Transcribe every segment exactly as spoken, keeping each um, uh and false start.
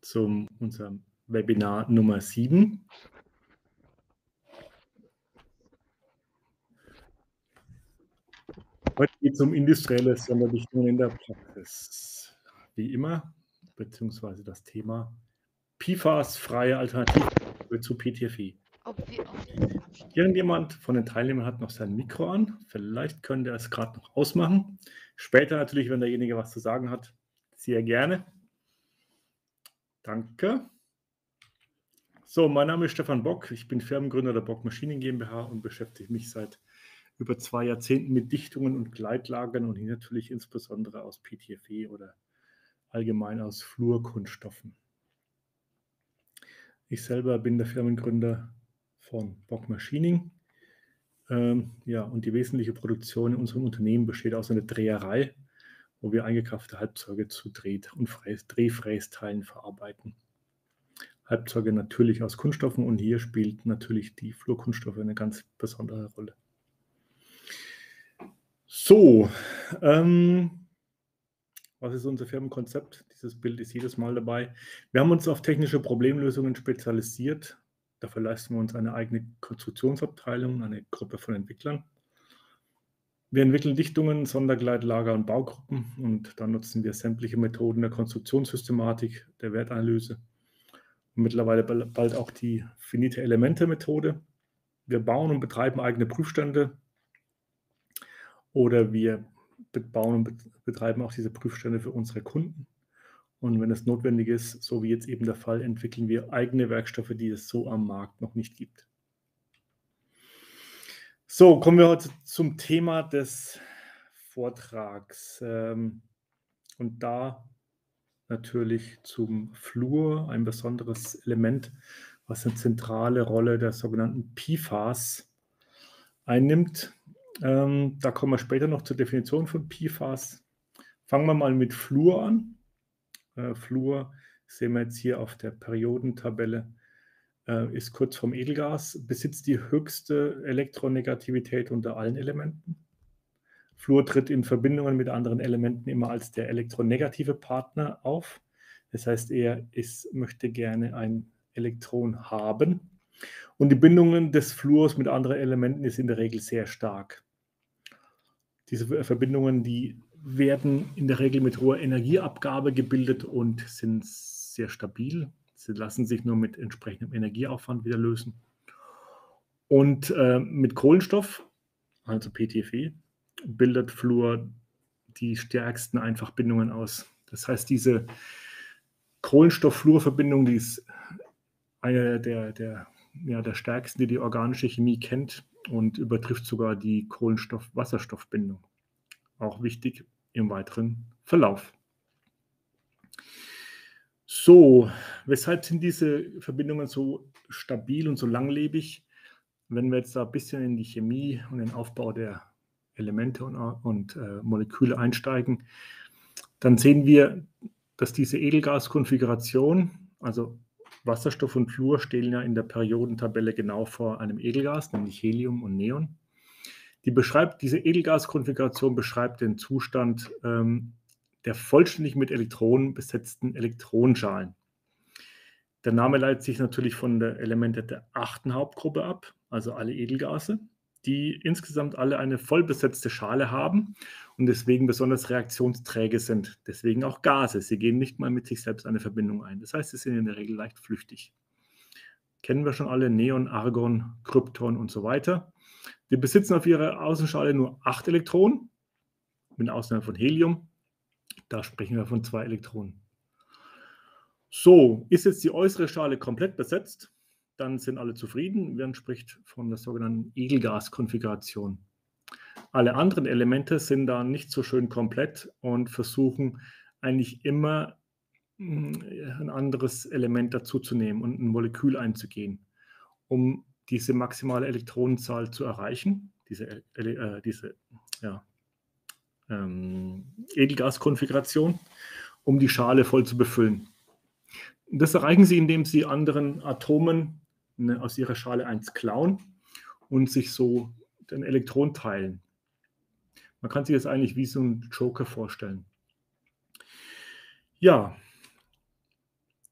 zum unserem Webinar Nummer sieben. Heute geht es um industrielle Sonderdichtungen in der Praxis. Wie immer, beziehungsweise das Thema P FAS-freie Alternative zu P T F E. Irgendjemand von den Teilnehmern hat noch sein Mikro an. Vielleicht könnte er es gerade noch ausmachen. Später natürlich, wenn derjenige was zu sagen hat, sehr gerne. Danke. So, mein Name ist Stefan Bock. Ich bin Firmengründer der Bock Maschinen GmbH und beschäftige mich seit über zwei Jahrzehnten mit Dichtungen und Gleitlagern und hier natürlich insbesondere aus P T F E oder allgemein aus Fluorkunststoffen. Ich selber bin der Firmengründer von Bock Machining. Ähm, ja, und die wesentliche Produktion in unserem Unternehmen besteht aus einer Dreherei, wo wir eingekaufte Halbzeuge zu Dreh- und Fräs Drehfrästeilen verarbeiten. Halbzeuge natürlich aus Kunststoffen und hier spielt natürlich die Fluorkunststoffe eine ganz besondere Rolle. So, ähm, was ist unser Firmenkonzept? Dieses Bild ist jedes Mal dabei. Wir haben uns auf technische Problemlösungen spezialisiert. Dafür leisten wir uns eine eigene Konstruktionsabteilung, eine Gruppe von Entwicklern. Wir entwickeln Dichtungen, Sondergleitlager und Baugruppen und dann nutzen wir sämtliche Methoden der Konstruktionssystematik, der Wertanalyse und mittlerweile bald auch die finite Elemente-Methode. Wir bauen und betreiben eigene Prüfstände oder wir bauen und betreiben auch diese Prüfstände für unsere Kunden. Und wenn es notwendig ist, so wie jetzt eben der Fall, entwickeln wir eigene Werkstoffe, die es so am Markt noch nicht gibt. So, kommen wir heute zum Thema des Vortrags. Und da natürlich zum Fluor, ein besonderes Element, was eine zentrale Rolle der sogenannten P FAS einnimmt. Ähm, da kommen wir später noch zur Definition von P FAS. Fangen wir mal mit Fluor an. Äh, Fluor sehen wir jetzt hier auf der Periodentabelle, äh, ist kurz vom Edelgas, besitzt die höchste Elektronegativität unter allen Elementen. Fluor tritt in Verbindungen mit anderen Elementen immer als der elektronegative Partner auf. Das heißt, er ist, möchte gerne ein Elektron haben. Und die Bindungen des Fluors mit anderen Elementen ist in der Regel sehr stark. Diese Verbindungen, die werden in der Regel mit hoher Energieabgabe gebildet und sind sehr stabil. Sie lassen sich nur mit entsprechendem Energieaufwand wieder lösen. Und äh, mit Kohlenstoff, also P T F E, bildet Fluor die stärksten Einfachbindungen aus. Das heißt, diese Kohlenstoff-Fluor-Verbindung, die ist eine der, der, ja, der stärksten, die die organische Chemie kennt und übertrifft sogar die Kohlenstoff-Wasserstoff-Bindung. Auch wichtig im weiteren Verlauf. So, weshalb sind diese Verbindungen so stabil und so langlebig? Wenn wir jetzt da ein bisschen in die Chemie und den Aufbau der Elemente und, und äh, Moleküle einsteigen, dann sehen wir, dass diese Edelgaskonfiguration, also Wasserstoff und Fluor, stehen ja in der Periodentabelle genau vor einem Edelgas, nämlich Helium und Neon. Die beschreibt, diese Edelgaskonfiguration beschreibt den Zustand ähm, der vollständig mit Elektronen besetzten Elektronenschalen. Der Name leitet sich natürlich von den Elementen der achten Hauptgruppe ab, also alle Edelgase, die insgesamt alle eine vollbesetzte Schale haben und deswegen besonders reaktionsträge sind. Deswegen auch Gase. Sie gehen nicht mal mit sich selbst eine Verbindung ein. Das heißt, sie sind in der Regel leicht flüchtig. Kennen wir schon alle, Neon, Argon, Krypton und so weiter. Die besitzen auf ihrer Außenschale nur acht Elektronen, mit Ausnahme von Helium. Da sprechen wir von zwei Elektronen. So, ist jetzt die äußere Schale komplett besetzt, dann sind alle zufrieden. Man spricht von der sogenannten Edelgas-Konfiguration. Alle anderen Elemente sind da nicht so schön komplett und versuchen eigentlich immer ein anderes Element dazuzunehmen und ein Molekül einzugehen, um diese maximale Elektronenzahl zu erreichen, diese, äh, diese ja, ähm, Edelgas-Konfiguration, um die Schale voll zu befüllen. Das erreichen sie, indem sie anderen Atomen ne, aus ihrer Schale eins klauen und sich so den Elektron teilen. Man kann sich das eigentlich wie so ein Joker vorstellen. Ja,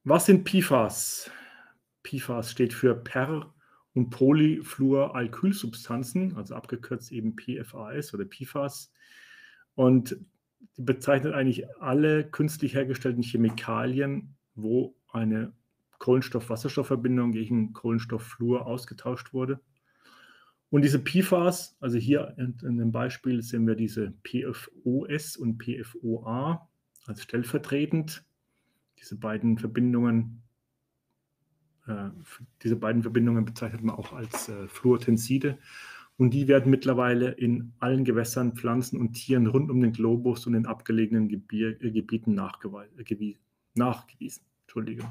Was sind P FAS? P FAS steht für Per- und Polyfluoralkylsubstanzen, also abgekürzt eben P F A S oder P FAS. Und die bezeichnet eigentlich alle künstlich hergestellten Chemikalien, wo eine Kohlenstoff-Wasserstoff-Verbindung gegen Kohlenstofffluor ausgetauscht wurde. Und diese P FAS, also hier in, in dem Beispiel sehen wir diese P F O S und P F O A als stellvertretend. Diese beiden Verbindungen, äh, diese beiden Verbindungen bezeichnet man auch als äh, Fluortenside. Und die werden mittlerweile in allen Gewässern, Pflanzen und Tieren rund um den Globus und in abgelegenen Gebir äh, Gebieten nachgewiesen. nachgewiesen. Entschuldigung.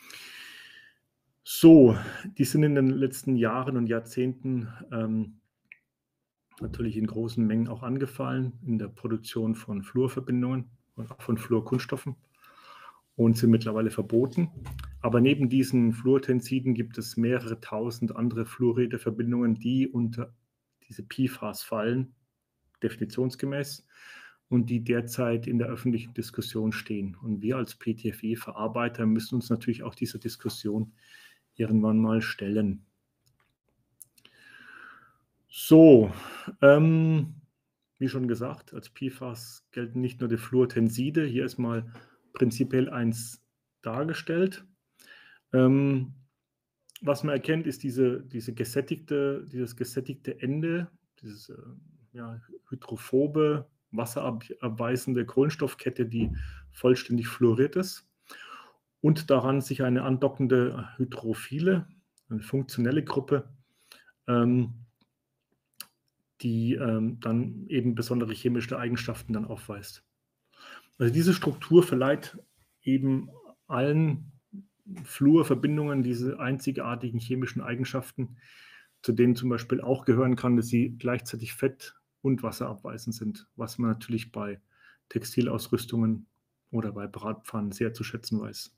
So, die sind in den letzten Jahren und Jahrzehnten ähm, natürlich in großen Mengen auch angefallen in der Produktion von Fluorverbindungen und auch von Fluorkunststoffen und sind mittlerweile verboten. Aber neben diesen Fluortensiden gibt es mehrere tausend andere Fluoridverbindungen, die unter diese P FAS fallen, definitionsgemäß, und die derzeit in der öffentlichen Diskussion stehen. Und wir als P T F E-Verarbeiter müssen uns natürlich auch dieser Diskussion irgendwann mal stellen. So, ähm, wie schon gesagt, als P FAS gelten nicht nur die Fluortenside. Hier ist mal prinzipiell eins dargestellt. Ähm, was man erkennt, ist diese, diese gesättigte, dieses gesättigte Ende, dieses äh, ja, hydrophobe, wasserabweisende Kohlenstoffkette, die vollständig fluoriert ist. Und daran sich eine andockende hydrophile, eine funktionelle Gruppe, ähm, die ähm, dann eben besondere chemische Eigenschaften dann aufweist. Also diese Struktur verleiht eben allen Fluorverbindungen diese einzigartigen chemischen Eigenschaften, zu denen zum Beispiel auch gehören kann, dass sie gleichzeitig fett- und wasserabweisend sind, was man natürlich bei Textilausrüstungen oder bei Bratpfannen sehr zu schätzen weiß.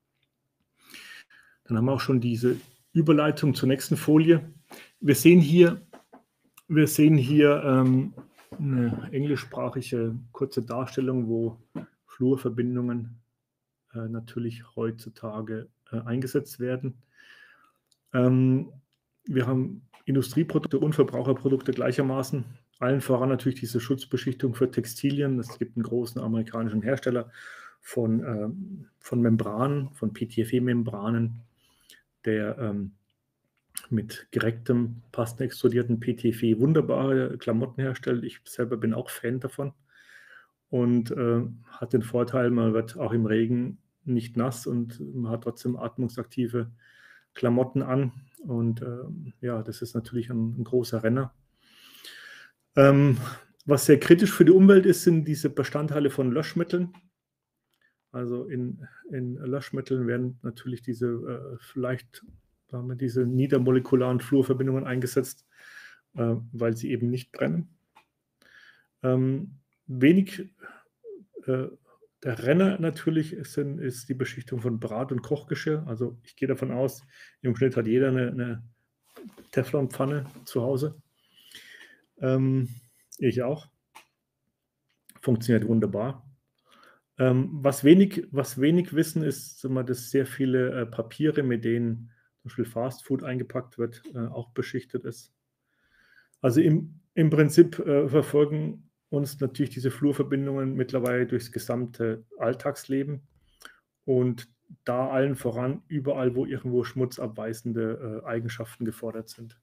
Dann haben wir auch schon diese Überleitung zur nächsten Folie. Wir sehen hier, wir sehen hier ähm, eine englischsprachige kurze Darstellung, wo Fluorverbindungen äh, natürlich heutzutage äh, eingesetzt werden. Ähm, wir haben Industrieprodukte und Verbraucherprodukte gleichermaßen. Allen voran natürlich diese Schutzbeschichtung für Textilien. Es gibt einen großen amerikanischen Hersteller von, ähm, von Membranen, von P T F E-Membranen, der ähm, mit gerecktem, pastenextrudierten P T F E wunderbare Klamotten herstellt. Ich selber bin auch Fan davon und äh, hat den Vorteil, man wird auch im Regen nicht nass und man hat trotzdem atmungsaktive Klamotten an. Und äh, ja, das ist natürlich ein, ein großer Renner. Ähm, was sehr kritisch für die Umwelt ist, sind diese Bestandteile von Löschmitteln. Also in, in Löschmitteln werden natürlich diese äh, vielleicht sagen wir, diese niedermolekularen Fluorverbindungen eingesetzt, äh, weil sie eben nicht brennen. Ähm, wenig äh, der Renner natürlich ist, ist die Beschichtung von Brat- und Kochgeschirr. Also ich gehe davon aus, im Schnitt hat jeder eine, eine Teflonpfanne zu Hause. Ähm, ich auch. Funktioniert wunderbar. Ähm, was, wenig, was wenig wissen ist, wir, dass sehr viele äh, Papiere, mit denen zum Beispiel Fastfood eingepackt wird, äh, auch beschichtet ist. Also im, im Prinzip äh, verfolgen uns natürlich diese Fluorverbindungen mittlerweile durchs gesamte Alltagsleben und da allen voran überall, wo irgendwo schmutzabweisende äh, Eigenschaften gefordert sind.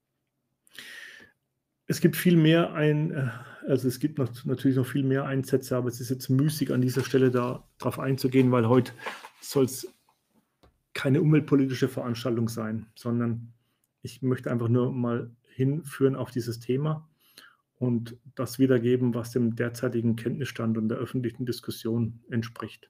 Es gibt viel mehr ein, also es gibt noch, natürlich noch viel mehr Einsätze, aber es ist jetzt müßig, an dieser Stelle darauf einzugehen, weil heute soll es keine umweltpolitische Veranstaltung sein, sondern ich möchte einfach nur mal hinführen auf dieses Thema und das wiedergeben, was dem derzeitigen Kenntnisstand und der öffentlichen Diskussion entspricht.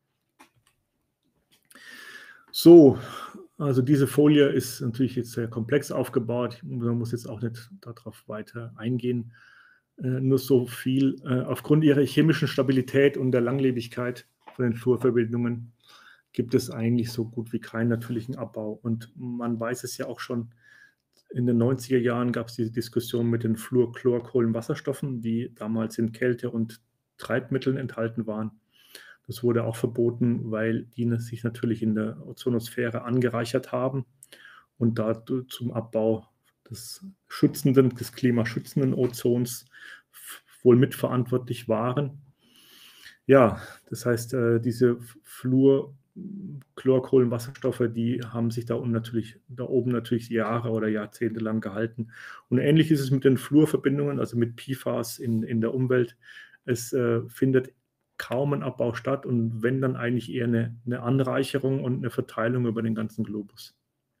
So, also diese Folie ist natürlich jetzt sehr komplex aufgebaut. Man muss jetzt auch nicht darauf weiter eingehen. Äh, nur so viel. Äh, aufgrund ihrer chemischen Stabilität und der Langlebigkeit von den Fluorverbindungen gibt es eigentlich so gut wie keinen natürlichen Abbau. Und man weiß es ja auch schon, in den neunziger Jahren gab es diese Diskussion mit den Fluorchlorkohlenwasserstoffen, die damals in Kälte und Treibmitteln enthalten waren. Das wurde auch verboten, weil die ne- sich natürlich in der Ozonosphäre angereichert haben und da du- zum Abbau des schützenden, des klimaschützenden Ozons f- wohl mitverantwortlich waren. Ja, das heißt, äh, diese Fluor, Chlorkohlenwasserstoffe, die haben sich da unten natürlich, da oben natürlich Jahre oder Jahrzehnte lang gehalten. Und ähnlich ist es mit den Fluorverbindungen, also mit P FAS in, in der Umwelt. Es äh, findet kaum ein Abbau statt und wenn, dann eigentlich eher eine, eine Anreicherung und eine Verteilung über den ganzen Globus.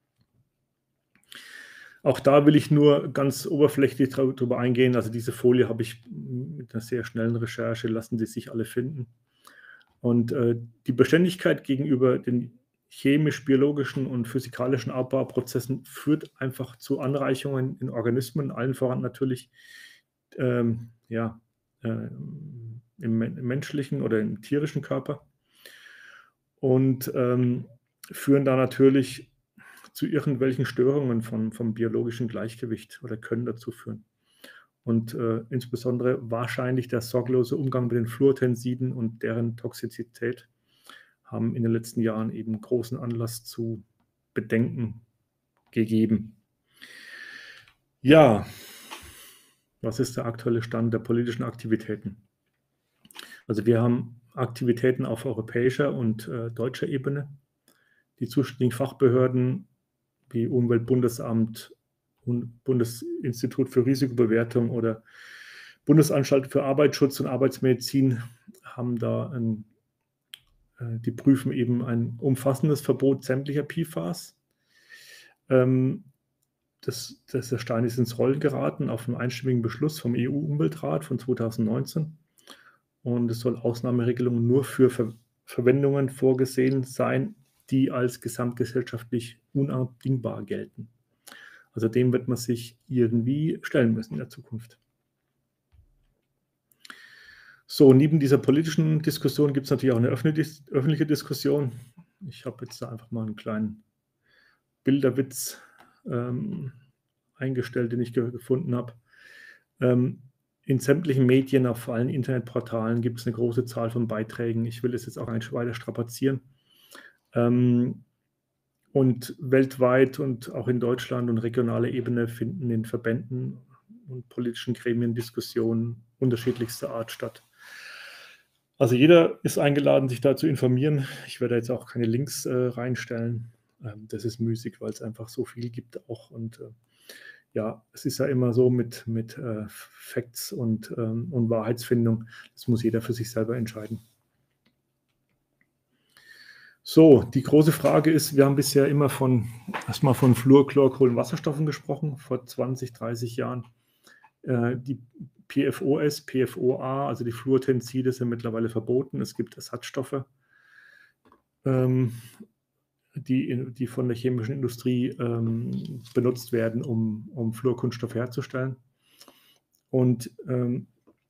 Auch da will ich nur ganz oberflächlich darüber eingehen. Also diese Folie habe ich mit einer sehr schnellen Recherche, lassen Sie sich alle finden. Und äh, die Beständigkeit gegenüber den chemisch-biologischen und physikalischen Abbauprozessen führt einfach zu Anreichungen in Organismen, allen voran natürlich ähm, ja, äh, im, im menschlichen oder im tierischen Körper und ähm, führen da natürlich zu irgendwelchen Störungen von, vom biologischen Gleichgewicht oder können dazu führen. Und äh, insbesondere wahrscheinlich der sorglose Umgang mit den Fluortensiden und deren Toxizität haben in den letzten Jahren eben großen Anlass zu Bedenken gegeben. Ja, was ist der aktuelle Stand der politischen Aktivitäten? Also wir haben Aktivitäten auf europäischer und äh, deutscher Ebene. Die zuständigen Fachbehörden wie Umweltbundesamt und Bundesinstitut für Risikobewertung oder Bundesanstalt für Arbeitsschutz und Arbeitsmedizin haben da ein, äh, die prüfen eben ein umfassendes Verbot sämtlicher P FAS. Ähm, das, das, der Stein ist ins Rollen geraten auf einen einstimmigen Beschluss vom E U-Umweltrat von zweitausendneunzehn. Und es soll Ausnahmeregelungen nur für Ver Verwendungen vorgesehen sein, die als gesamtgesellschaftlich unabdingbar gelten. Also dem wird man sich irgendwie stellen müssen in der Zukunft. So, neben dieser politischen Diskussion gibt es natürlich auch eine öffentliche Diskussion. Ich habe jetzt da einfach mal einen kleinen Bilderwitz ähm, eingestellt, den ich ge gefunden habe. Ähm, in sämtlichen Medien, auf allen Internetportalen gibt es eine große Zahl von Beiträgen. Ich will es jetzt auch nicht weiter strapazieren. Ähm, und weltweit und auch in Deutschland und regionaler Ebene finden in Verbänden und politischen Gremien Diskussionen unterschiedlichster Art statt. Also jeder ist eingeladen, sich da zu informieren. Ich werde jetzt auch keine Links äh, reinstellen. Ähm, das ist müßig, weil es einfach so viel gibt auch. Und äh, ja, es ist ja immer so mit, mit äh, Facts und, ähm, und Wahrheitsfindung. Das muss jeder für sich selber entscheiden. So, die große Frage ist, wir haben bisher immer von, erstmal von Fluorchlorkohlenwasserstoffen gesprochen, vor zwanzig, dreißig Jahren. Äh, die P F O S, P F O A, also die Fluortenside sind mittlerweile verboten. Es gibt Ersatzstoffe, ähm, die, die von der chemischen Industrie ähm, benutzt werden, um, um Fluorkunststoff herzustellen. Und ähm,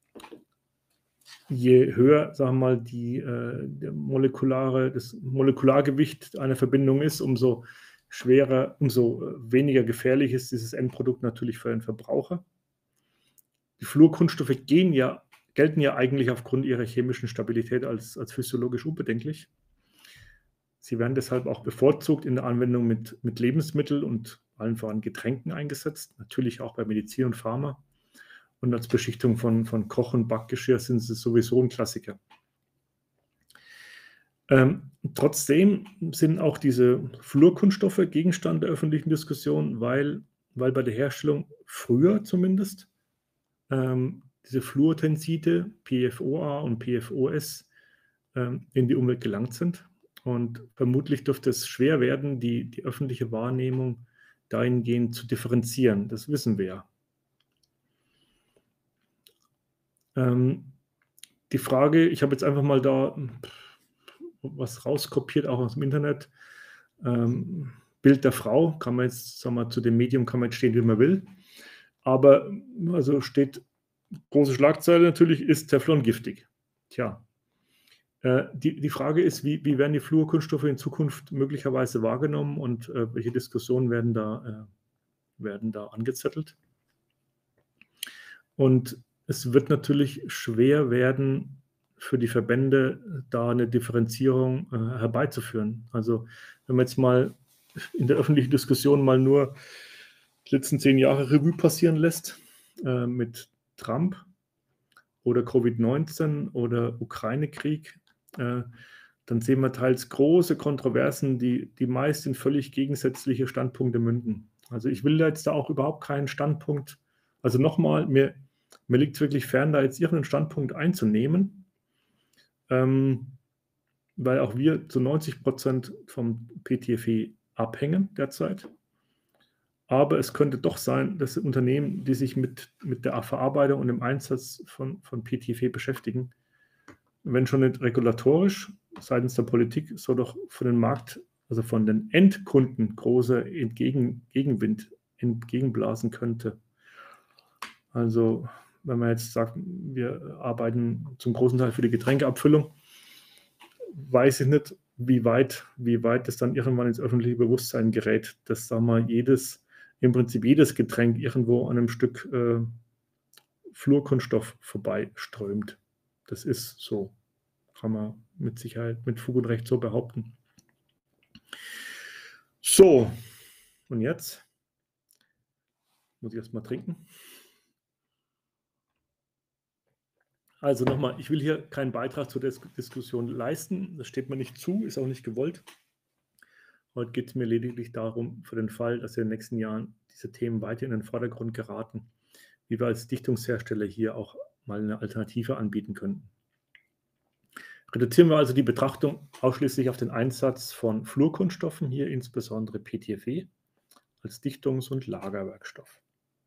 je höher, sagen wir mal, die, äh, der molekulare, das Molekulargewicht einer Verbindung ist, umso schwerer, umso weniger gefährlich ist dieses Endprodukt natürlich für den Verbraucher. Die Fluorkunststoffe gehen ja, gelten ja eigentlich aufgrund ihrer chemischen Stabilität als, als physiologisch unbedenklich. Sie werden deshalb auch bevorzugt in der Anwendung mit, mit Lebensmitteln und allen voran Getränken eingesetzt, natürlich auch bei Medizin und Pharma. Und als Beschichtung von, von Koch- und Backgeschirr sind sie sowieso ein Klassiker. Ähm, trotzdem sind auch diese Fluorkunststoffe Gegenstand der öffentlichen Diskussion, weil, weil bei der Herstellung früher zumindest ähm, diese Fluortenside, P F O A und P F O S, ähm, in die Umwelt gelangt sind. Und vermutlich dürfte es schwer werden, die, die öffentliche Wahrnehmung dahingehend zu differenzieren. Das wissen wir ja. Ähm, die Frage, ich habe jetzt einfach mal da was rauskopiert, auch aus dem Internet. Ähm, Bild der Frau, kann man jetzt, sagen wir, zu dem Medium kann man jetzt stehen, wie man will. Aber also steht große Schlagzeile natürlich, ist Teflon giftig? Tja, äh, die, die Frage ist, wie, wie werden die Fluorkunststoffe in Zukunft möglicherweise wahrgenommen und äh, welche Diskussionen werden da, äh, werden da angezettelt? Und es wird natürlich schwer werden, für die Verbände, da eine Differenzierung äh, herbeizuführen. Also wenn man jetzt mal in der öffentlichen Diskussion mal nur die letzten zehn Jahre Revue passieren lässt, äh, mit Trump oder Covid neunzehn oder Ukraine-Krieg, äh, dann sehen wir teils große Kontroversen, die, die meist in völlig gegensätzliche Standpunkte münden. Also ich will jetzt da auch überhaupt keinen Standpunkt, also nochmal, mir, mir liegt es wirklich fern, da jetzt irgendeinen Standpunkt einzunehmen, ähm, weil auch wir zu neunzig Prozent vom P T F E abhängen derzeit. Aber es könnte doch sein, dass Unternehmen, die sich mit, mit der Verarbeitung und dem Einsatz von, von P T F E beschäftigen, wenn schon nicht regulatorisch seitens der Politik, so doch von den Markt, also von den Endkunden große Entgegen, Gegenwind entgegenblasen könnte. Also wenn man jetzt sagt, wir arbeiten zum großen Teil für die Getränkeabfüllung, weiß ich nicht, wie weit, wie weit das dann irgendwann ins öffentliche Bewusstsein gerät, dass, sagen wir, jedes, im Prinzip jedes Getränk irgendwo an einem Stück äh, Fluorkunststoff vorbeiströmt. Das ist so, kann man mit Sicherheit, mit Fug und Recht so behaupten. So, und jetzt muss ich erst mal trinken. Also nochmal, ich will hier keinen Beitrag zur Dis Diskussion leisten. Das steht mir nicht zu, ist auch nicht gewollt. Heute geht es mir lediglich darum, für den Fall, dass in den nächsten Jahren diese Themen weiter in den Vordergrund geraten, wie wir als Dichtungshersteller hier auch mal eine Alternative anbieten könnten. Reduzieren wir also die Betrachtung ausschließlich auf den Einsatz von Fluorkunststoffen, hier insbesondere P T F E, als Dichtungs- und Lagerwerkstoff.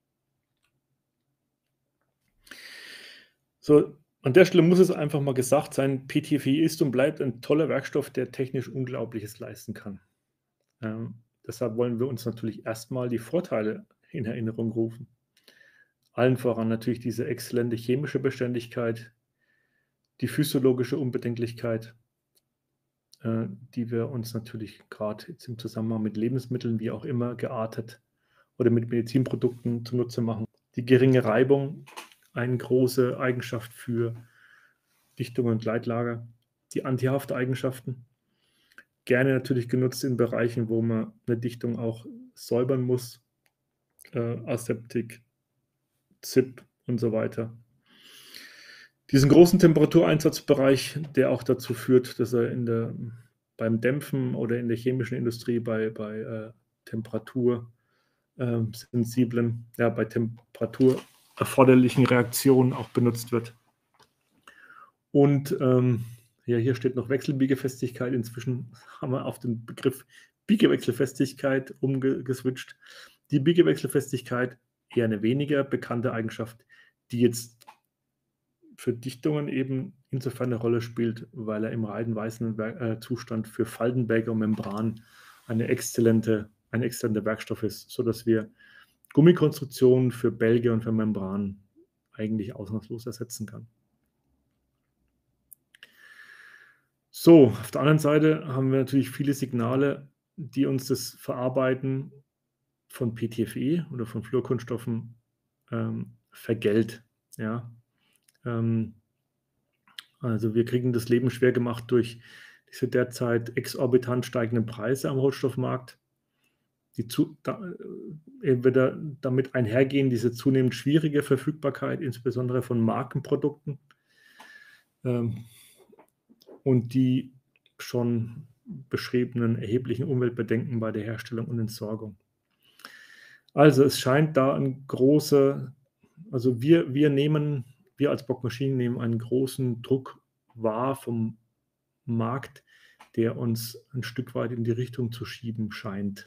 So, an der Stelle muss es einfach mal gesagt sein, P T F E ist und bleibt ein toller Werkstoff, der technisch Unglaubliches leisten kann. Ähm, deshalb wollen wir uns natürlich erstmal die Vorteile in Erinnerung rufen. Allen voran natürlich diese exzellente chemische Beständigkeit, die physiologische Unbedenklichkeit, äh, die wir uns natürlich gerade jetzt im Zusammenhang mit Lebensmitteln, wie auch immer, geartet oder mit Medizinprodukten zunutze machen. Die geringe Reibung, eine große Eigenschaft für Dichtung und Gleitlager. Die Antihafteigenschaften, gerne natürlich genutzt in Bereichen, wo man eine Dichtung auch säubern muss, äh, Aseptik, Z I P und so weiter. Diesen großen Temperatureinsatzbereich, der auch dazu führt, dass er in der, beim Dämpfen oder in der chemischen Industrie bei, bei äh, temperatursensiblen, äh, ja, bei Temperatur erforderlichen Reaktionen auch benutzt wird. Und ähm, ja, hier steht noch Wechselbiegefestigkeit. Inzwischen haben wir auf den Begriff Biegewechselfestigkeit umgeswitcht. Die Biegewechselfestigkeit, eher eine weniger bekannte Eigenschaft, die jetzt für Dichtungen eben insofern eine Rolle spielt, weil er im reinen weißen äh, Zustand für Faltenberge und Membran eine exzellente, ein exzellenter Werkstoff ist, sodass wir Gummikonstruktionen für Bälge und für Membran eigentlich ausnahmslos ersetzen kann. So, auf der anderen Seite haben wir natürlich viele Signale, die uns das Verarbeiten von P T F E oder von Fluorkunststoffen ähm, vergällt. Ja? Ähm, also wir kriegen das Leben schwer gemacht durch diese derzeit exorbitant steigenden Preise am Rohstoffmarkt, die zu, da, entweder damit einhergehen diese zunehmend schwierige Verfügbarkeit, insbesondere von Markenprodukten, ähm, und die schon beschriebenen erheblichen Umweltbedenken bei der Herstellung und Entsorgung. Also es scheint da ein großer, also wir, wir nehmen, wir als Bock Maschinen nehmen einen großen Druck wahr vom Markt, der uns ein Stück weit in die Richtung zu schieben scheint.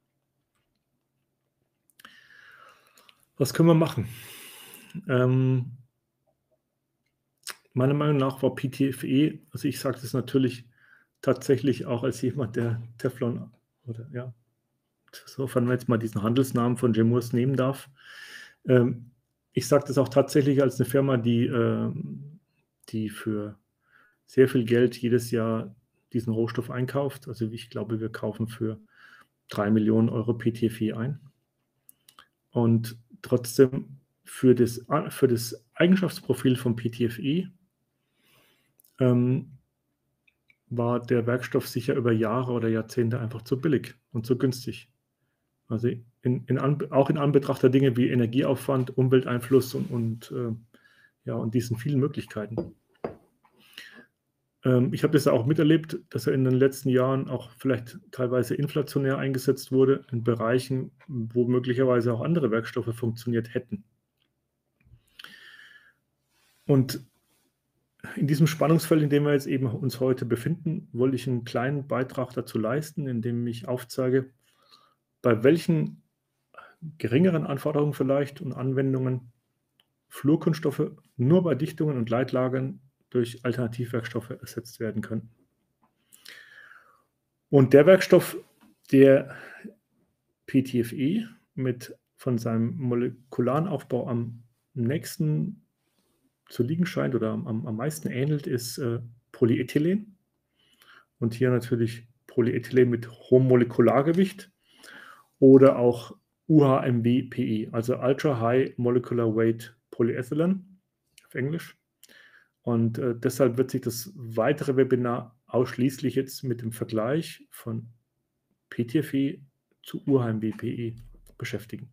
Was können wir machen? Ähm, meiner Meinung nach war P T F E, also ich sage das natürlich tatsächlich auch als jemand, der Teflon, oder ja, sofern man jetzt mal diesen Handelsnamen von Chemours nehmen darf. Ähm, ich sage das auch tatsächlich als eine Firma, die, äh, die für sehr viel Geld jedes Jahr diesen Rohstoff einkauft. Also ich glaube, wir kaufen für drei Millionen Euro P T F E ein. Und trotzdem für das, für das Eigenschaftsprofil von P T F E ähm, war der Werkstoff sicher über Jahre oder Jahrzehnte einfach zu billig und zu günstig. Also in, in Anbe auch in Anbetracht der Dinge wie Energieaufwand, Umwelteinfluss und, und, äh, ja, und diesen vielen Möglichkeiten. Ähm, ich habe das ja auch miterlebt, dass er in den letzten Jahren auch vielleicht teilweise inflationär eingesetzt wurde in Bereichen, wo möglicherweise auch andere Werkstoffe funktioniert hätten. Und in diesem Spannungsfeld, in dem wir jetzt eben uns heute befinden, wollte ich einen kleinen Beitrag dazu leisten, indem ich aufzeige, bei welchen geringeren Anforderungen vielleicht und Anwendungen Fluorkunststoffe nur bei Dichtungen und Leitlagern durch Alternativwerkstoffe ersetzt werden können. Und der Werkstoff, der P T F E mit von seinem molekularen Aufbau am nächsten zu liegen scheint oder am, am meisten ähnelt, ist äh, Polyethylen. Und hier natürlich Polyethylen mit hohem Molekulargewicht oder auch U H M W P E, also Ultra High Molecular Weight Polyethylene auf Englisch. Und äh, deshalb wird sich das weitere Webinar ausschließlich jetzt mit dem Vergleich von P T F E zu U H M W P E beschäftigen.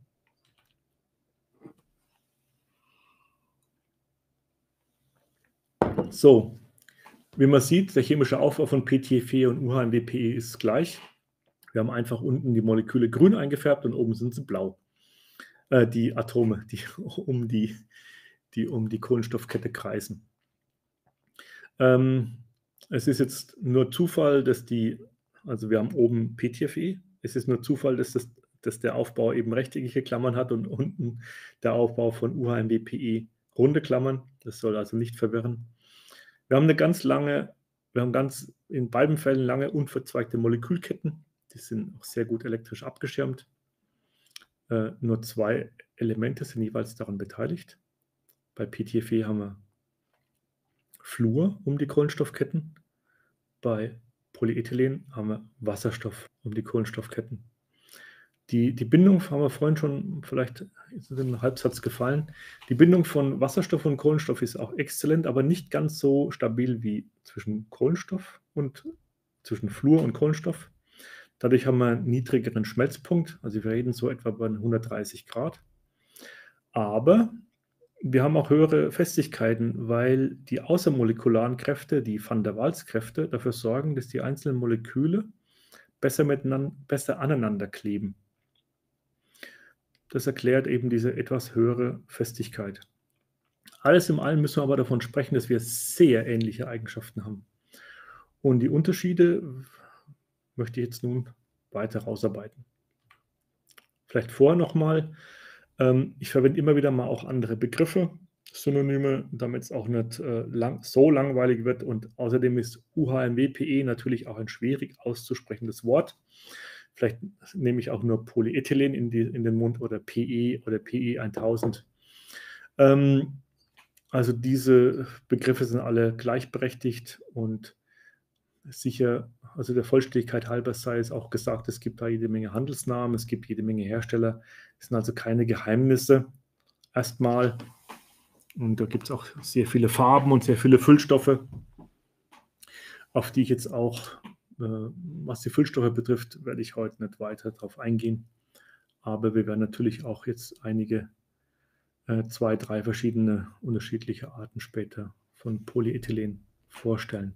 So, wie man sieht, der chemische Aufbau von P T F E und U H M W P E ist gleich. Wir haben einfach unten die Moleküle grün eingefärbt und oben sind sie blau. Äh, die Atome, die um die, die um die Kohlenstoffkette kreisen. Ähm, es ist jetzt nur Zufall, dass die, also wir haben oben P T F E, es ist nur Zufall, dass, das, dass der Aufbau eben rechteckige Klammern hat und unten der Aufbau von U H M W P E runde Klammern. Das soll also nicht verwirren. Wir haben eine ganz lange, wir haben ganz in beiden Fällen lange unverzweigte Molekülketten. Die sind auch sehr gut elektrisch abgeschirmt. Äh, nur zwei Elemente sind jeweils daran beteiligt. Bei P T F E haben wir Fluor um die Kohlenstoffketten. Bei Polyethylen haben wir Wasserstoff um die Kohlenstoffketten. Die, die Bindung haben wir vorhin schon, vielleicht ist es im Halbsatz gefallen. Die Bindung von Wasserstoff und Kohlenstoff ist auch exzellent, aber nicht ganz so stabil wie zwischen Kohlenstoff und zwischen Fluor und Kohlenstoff. Dadurch haben wir einen niedrigeren Schmelzpunkt, also wir reden so etwa bei hundertdreißig Grad. Aber wir haben auch höhere Festigkeiten, weil die außermolekularen Kräfte, die Van der Waals-Kräfte, dafür sorgen, dass die einzelnen Moleküle besser, miteinander, besser aneinander kleben. Das erklärt eben diese etwas höhere Festigkeit. Alles in allem müssen wir aber davon sprechen, dass wir sehr ähnliche Eigenschaften haben. Und die Unterschiede möchte ich jetzt nun weiter rausarbeiten. Vielleicht vorher nochmal, ähm, ich verwende immer wieder mal auch andere Begriffe, Synonyme, damit es auch nicht äh, lang, so langweilig wird. Und außerdem ist U H M W P E natürlich auch ein schwierig auszusprechendes Wort. Vielleicht nehme ich auch nur Polyethylen in, die, in den Mund oder P E oder P E tausend. Ähm, also diese Begriffe sind alle gleichberechtigt und sicher, also der Vollständigkeit halber sei es auch gesagt, es gibt da jede Menge Handelsnamen, es gibt jede Menge Hersteller. Es sind also keine Geheimnisse erstmal. Und da gibt es auch sehr viele Farben und sehr viele Füllstoffe, auf die ich jetzt auch, äh, was die Füllstoffe betrifft, werde ich heute nicht weiter darauf eingehen. Aber wir werden natürlich auch jetzt einige, äh, zwei, drei verschiedene unterschiedliche Arten später von Polyethylen vorstellen.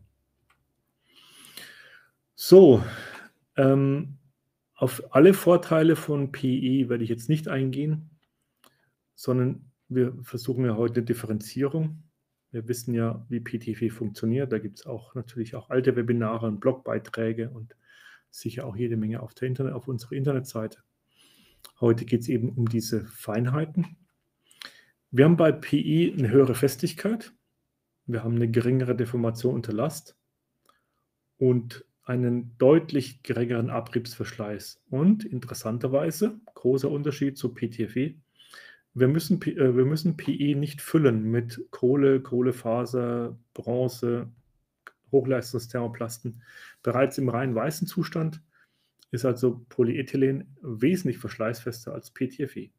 So, ähm, auf alle Vorteile von P E werde ich jetzt nicht eingehen, sondern wir versuchen ja heute eine Differenzierung. Wir wissen ja, wie P T F E funktioniert. Da gibt es auch natürlich auch alte Webinare und Blogbeiträge und sicher auch jede Menge auf, der Internet, auf unserer Internetseite. Heute geht es eben um diese Feinheiten. Wir haben bei P E eine höhere Festigkeit. Wir haben eine geringere Deformation unter Last und einen deutlich geringeren Abriebsverschleiß. Und interessanterweise, großer Unterschied zu P T F E, wir müssen, äh, wir müssen P E nicht füllen mit Kohle, Kohlefaser, Bronze, Hochleistungsthermoplasten. Bereits im rein weißen Zustand ist also Polyethylen wesentlich verschleißfester als P T F E.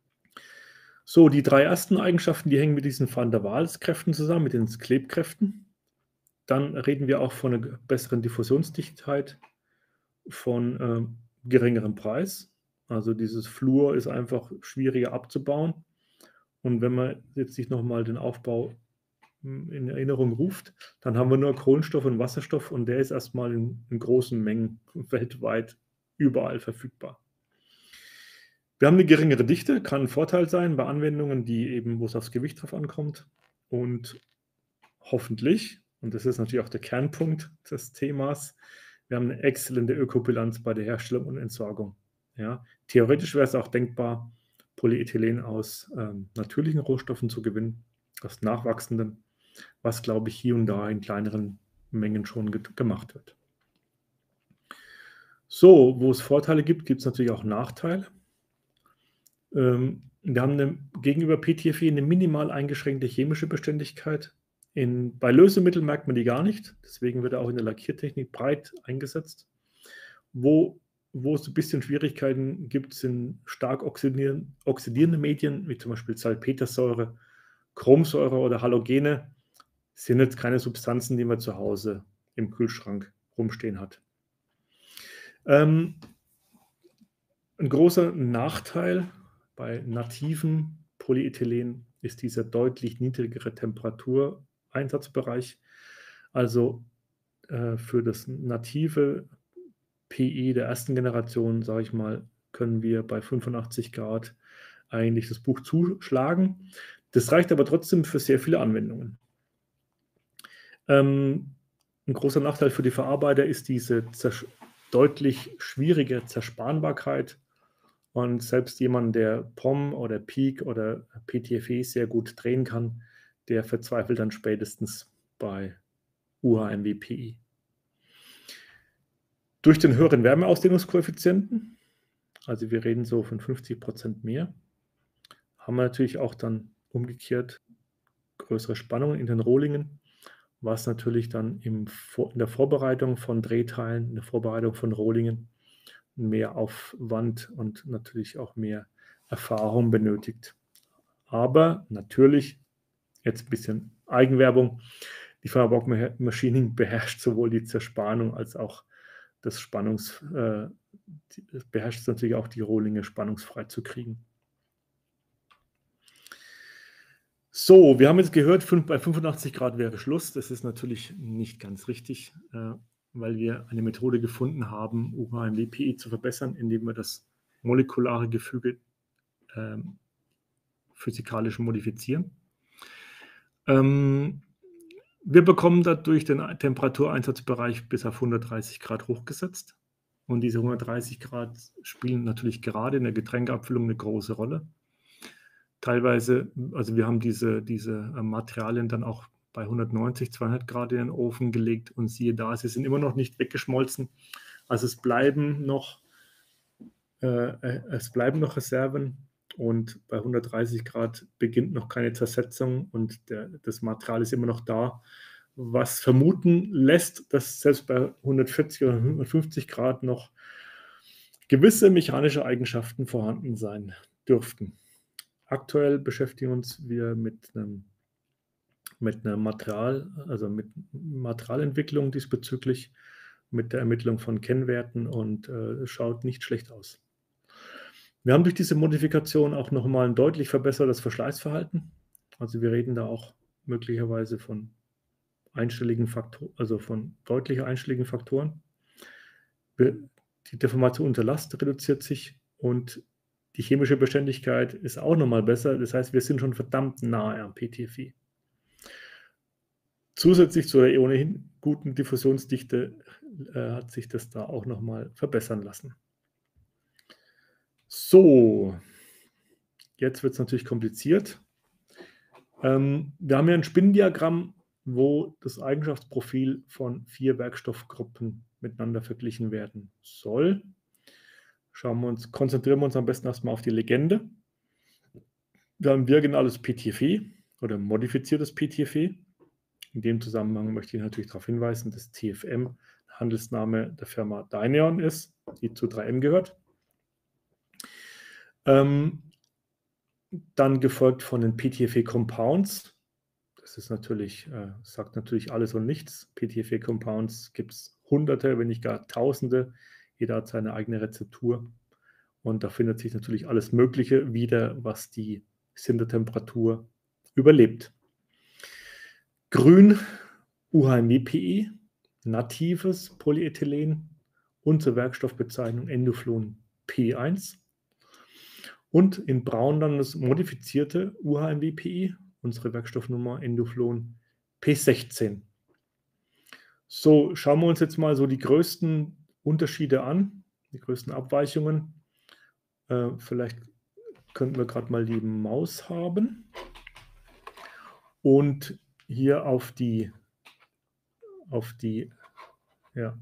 So, die drei ersten Eigenschaften, die hängen mit diesen Van der Waals-Kräften zusammen, mit den Klebkräften. Dann reden wir auch von einer besseren Diffusionsdichtheit, von ähm, geringerem Preis. Also dieses Fluor ist einfach schwieriger abzubauen. Und wenn man jetzt sich nochmal den Aufbau hm, in Erinnerung ruft, dann haben wir nur Kohlenstoff und Wasserstoff und der ist erstmal in, in großen Mengen weltweit überall verfügbar. Wir haben eine geringere Dichte, kann ein Vorteil sein bei Anwendungen, die eben, wo es aufs Gewicht drauf ankommt. Und hoffentlich, und das ist natürlich auch der Kernpunkt des Themas, wir haben eine exzellente Ökobilanz bei der Herstellung und Entsorgung. Ja, theoretisch wäre es auch denkbar, Polyethylen aus ähm, natürlichen Rohstoffen zu gewinnen, aus nachwachsenden, was, glaube ich, hier und da in kleineren Mengen schon ge gemacht wird. So, wo es Vorteile gibt, gibt es natürlich auch Nachteile. Ähm, wir haben eine, gegenüber P T F E eine minimal eingeschränkte chemische Beständigkeit. In, bei Lösemitteln merkt man die gar nicht, deswegen wird er auch in der Lackiertechnik breit eingesetzt. Wo, wo es ein bisschen Schwierigkeiten gibt, sind stark oxidieren, oxidierende Medien, wie zum Beispiel Salpetersäure, Chromsäure oder Halogene, sind jetzt keine Substanzen, die man zu Hause im Kühlschrank rumstehen hat. Ähm, ein großer Nachteil bei nativen Polyethylen ist dieser deutlich niedrigere Temperatureinsatzbereich. Also äh, für das native P E der ersten Generation, sage ich mal, können wir bei fünfundachtzig Grad eigentlich das Buch zuschlagen. Das reicht aber trotzdem für sehr viele Anwendungen. Ähm, ein großer Nachteil für die Verarbeiter ist diese deutlich schwierige Zerspanbarkeit. Und selbst jemand, der P O M oder Peak oder P T F E sehr gut drehen kann, der verzweifelt dann spätestens bei U H M W P E. Durch den höheren Wärmeausdehnungskoeffizienten, also wir reden so von fünfzig Prozent mehr, haben wir natürlich auch dann umgekehrt größere Spannungen in den Rohlingen, was natürlich dann im, in der Vorbereitung von Drehteilen, in der Vorbereitung von Rohlingen mehr Aufwand und natürlich auch mehr Erfahrung benötigt. Aber natürlich, jetzt ein bisschen Eigenwerbung, die Firma Bock Machining beherrscht sowohl die Zerspannung als auch das Spannungs, äh, beherrscht es natürlich auch die Rohlinge spannungsfrei zu kriegen. So, wir haben jetzt gehört, bei fünfundachtzig Grad wäre Schluss. Das ist natürlich nicht ganz richtig, äh, weil wir eine Methode gefunden haben, U H M W P E zu verbessern, indem wir das molekulare Gefüge äh, physikalisch modifizieren. Ähm, wir bekommen dadurch den Temperatureinsatzbereich bis auf hundertdreißig Grad hochgesetzt. Und diese hundertdreißig Grad spielen natürlich gerade in der Getränkeabfüllung eine große Rolle. Teilweise, also wir haben diese, diese Materialien dann auch bei hundertneunzig, zweihundert Grad in den Ofen gelegt und siehe da, sie sind immer noch nicht weggeschmolzen. Also es bleiben noch, äh, es bleiben noch Reserven und bei hundertdreißig Grad beginnt noch keine Zersetzung und der, das Material ist immer noch da, was vermuten lässt, dass selbst bei hundertvierzig oder hundertfünfzig Grad noch gewisse mechanische Eigenschaften vorhanden sein dürften. Aktuell beschäftigen uns wir mit einem, mit einer Material, also mit Materialentwicklung diesbezüglich, mit der Ermittlung von Kennwerten und es äh, schaut nicht schlecht aus. Wir haben durch diese Modifikation auch nochmal ein deutlich verbessertes Verschleißverhalten. Also wir reden da auch möglicherweise von einstelligen Faktoren, also von deutlich einstelligen Faktoren. Die Deformation unter Last reduziert sich und die chemische Beständigkeit ist auch nochmal besser. Das heißt, wir sind schon verdammt nahe am P T F E. Zusätzlich zu der ohnehin guten Diffusionsdichte äh, hat sich das da auch nochmal verbessern lassen. So, jetzt wird es natürlich kompliziert. Ähm, wir haben hier ein Spinndiagramm, wo das Eigenschaftsprofil von vier Werkstoffgruppen miteinander verglichen werden soll. Schauen wir uns, konzentrieren wir uns am besten erstmal auf die Legende. Wir haben virginales P T F E oder modifiziertes P T F E. In dem Zusammenhang möchte ich natürlich darauf hinweisen, dass T F M Handelsname der Firma Dyneon ist, die zu drei M gehört. Ähm, dann gefolgt von den P T F E Compounds. Das ist natürlich, äh, sagt natürlich alles und nichts. P T F E-Compounds gibt es Hunderte, wenn nicht gar Tausende. Jeder hat seine eigene Rezeptur. Und da findet sich natürlich alles Mögliche wieder, was die Sintertemperatur überlebt. Grün U H M W-P E, natives Polyethylen, unsere Werkstoffbezeichnung Endoflon P eins. Und in Braun dann das modifizierte U H M W-P E, unsere Werkstoffnummer Endoflon P sechzehn. So, schauen wir uns jetzt mal so die größten Unterschiede an, die größten Abweichungen. Äh, vielleicht könnten wir gerade mal die Maus haben und hier auf die, auf die, ja,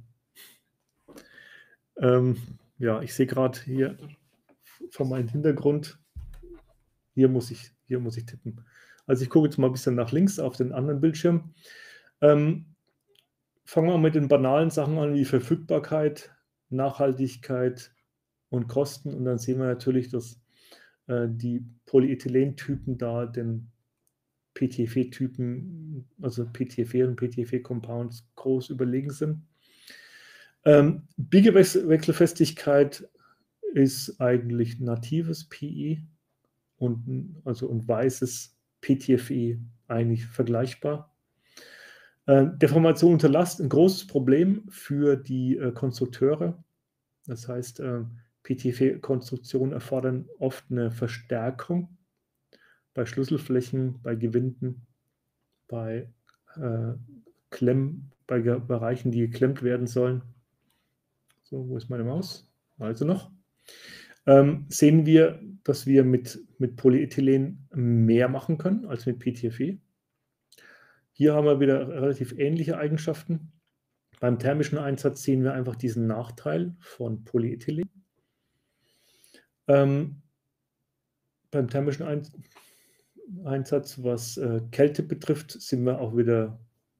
ähm, ja, ich sehe gerade hier von meinem Hintergrund, hier muss ich, hier muss ich tippen. Also ich gucke jetzt mal ein bisschen nach links auf den anderen Bildschirm. Ähm, fangen wir mit den banalen Sachen an, wie Verfügbarkeit, Nachhaltigkeit und Kosten. Und dann sehen wir natürlich, dass äh, die Polyethylentypen da den P T F E-Typen, also P T F E und P T F E-Compounds groß überlegen sind. Ähm, Biegewechselfestigkeit ist eigentlich natives P E und, also, und weißes P T F E eigentlich vergleichbar. Äh, Deformation unter Last, ein großes Problem für die äh, Konstrukteure. Das heißt, äh, P T F E-Konstruktionen erfordern oft eine Verstärkung bei Schlüsselflächen, bei Gewinden, bei äh, Klemm, bei Ge- Bereichen, die geklemmt werden sollen. So, wo ist meine Maus? Also noch. Ähm, sehen wir, dass wir mit, mit Polyethylen mehr machen können als mit P T F E. Hier haben wir wieder relativ ähnliche Eigenschaften. Beim thermischen Einsatz sehen wir einfach diesen Nachteil von Polyethylen. Ähm, beim thermischen Einsatz Einsatz, was äh, Kälte betrifft, sind wir auch wieder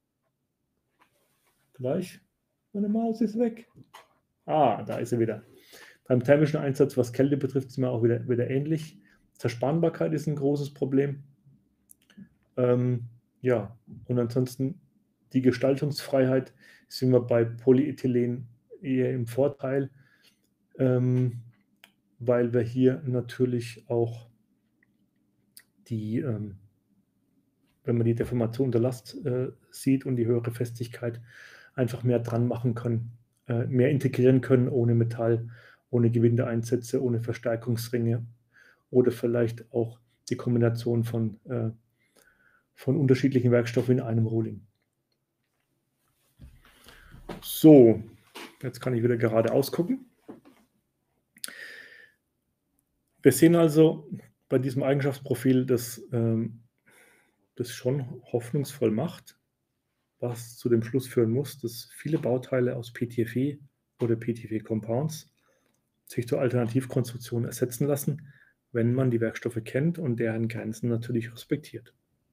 gleich. Meine Maus ist weg. Ah, da ist sie wieder. Beim thermischen Einsatz, was Kälte betrifft, sind wir auch wieder, wieder ähnlich. Zerspanbarkeit ist ein großes Problem. Ähm, ja, und ansonsten die Gestaltungsfreiheit sind wir bei Polyethylen eher im Vorteil, ähm, weil wir hier natürlich auch die, ähm, wenn man die Deformation der Last äh, sieht und die höhere Festigkeit, einfach mehr dran machen können, äh, mehr integrieren können ohne Metall, ohne Gewindeeinsätze, ohne Verstärkungsringe oder vielleicht auch die Kombination von, äh, von unterschiedlichen Werkstoffen in einem Rohling. So, jetzt kann ich wieder geradeaus gucken. Wir sehen also bei diesem Eigenschaftsprofil, dass ähm, das schon hoffnungsvoll macht, was zu dem Schluss führen muss, dass viele Bauteile aus P T F E oder P T F E-Compounds sich zur Alternativkonstruktion ersetzen lassen, wenn man die Werkstoffe kennt und deren Grenzen natürlich respektiert.